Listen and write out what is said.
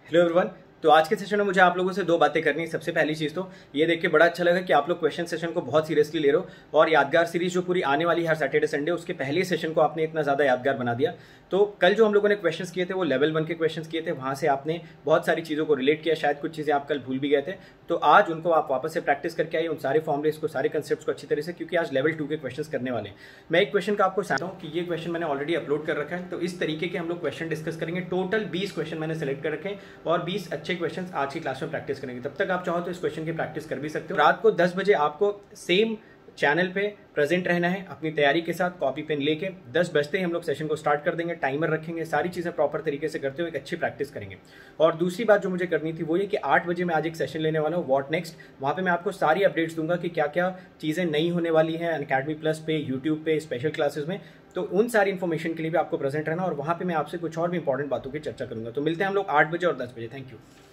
Hello everyone. तो आज के सेशन में मुझे आप लोगों से दो बातें करनी है। सबसे पहली चीज़ तो ये देख के बड़ा अच्छा लगा कि आप लोग क्वेश्चन सेशन को बहुत सीरियसली ले रहे हो और यादगार सीरीज जो पूरी आने वाली है हर सैटरडे संडे, उसके पहले सेशन को आपने इतना ज़्यादा यादगार बना दिया। तो कल जो हम लोगों ने क्वेश्चंस किए थे वो लेवल 1 के क्वेश्चंस किए थे, वहाँ से आपने बहुत सारी चीज़ों को रिलेट किया, शायद कुछ चीज़ें आप कल भूल भी गए थे। तो आज उनको आप वापस से प्रैक्टिस करके आइए, उन सारे फॉर्मुलेस को, सारे कंसेप्ट को अच्छी तरह से, क्योंकि आज लेवल 2 के क्वेश्चंस करने वाले हैं। मैं एक क्वेश्चन का आपको बताता हूँ कि ये क्वेश्चन मैंने ऑलरेडी अपलोड कर रखा है। तो इस तरीके के हम लोग क्वेश्चन डिस्कस करेंगे। टोटल 20 क्वेश्चन मैंने सेलेक्ट कर रखे हैं और 20 अच्छे क्वेश्चन आज की क्लास में प्रैक्टिस करेंगे। तब तक आप चाहो तो इस क्वेश्चन की प्रैक्टिस कर भी सकते हो। रात को 10 बजे आपको सेम चैनल पे प्रेजेंट रहना है अपनी तैयारी के साथ, कॉपी पेन लेके। 10 बजते ही हम लोग सेशन को स्टार्ट कर देंगे, टाइमर रखेंगे, सारी चीज़ें प्रॉपर तरीके से करते हुए एक अच्छी प्रैक्टिस करेंगे। और दूसरी बात जो मुझे करनी थी वो ये कि 8 बजे मैं आज एक सेशन लेने वाला हूँ, व्हाट नेक्स्ट। वहाँ पे मैं आपको सारी अपडेट्स दूंगा कि क्या क्या चीज़ें नई होने वाली हैं अनअकैडमी प्लस पे, यूट्यूब पे, स्पेशल क्लासेस में। तो उन सारी इन्फॉर्मेशन के लिए भी आपको प्रेजेंट रहना और वहाँ पे मैं आपसे कुछ और भी इंपॉर्टेंट बातों की चर्चा करूंगा। तो मिलते हैं हम लोग 8 बजे और 10 बजे। Thank you.